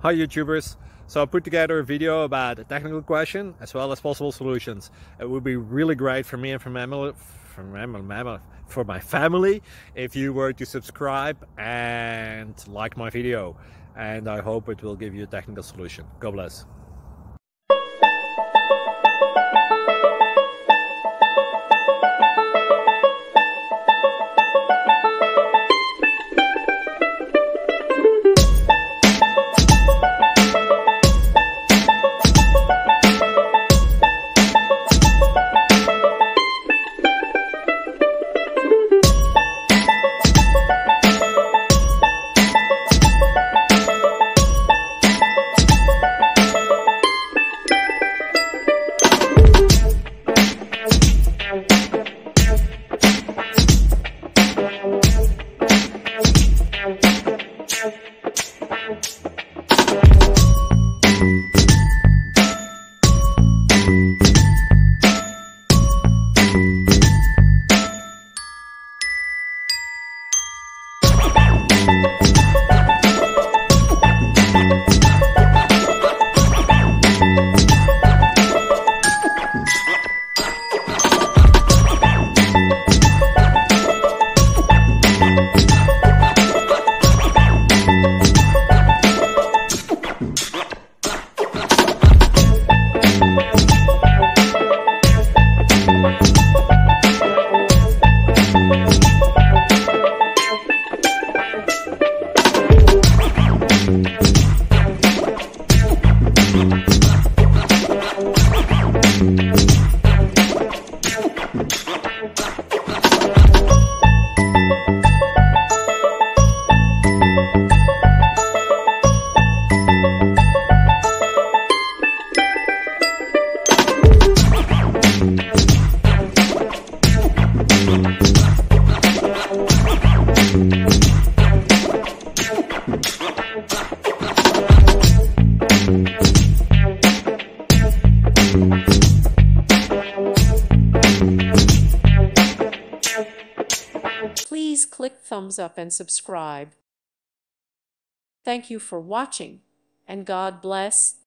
Hi YouTubers! So I put together a video about a technical question as well as possible solutions. It would be really great for me and for my family if you were to subscribe and like my video, and I hope it will give you a technical solution. God bless. Please click thumbs up and subscribe. Thank you for watching, and God bless.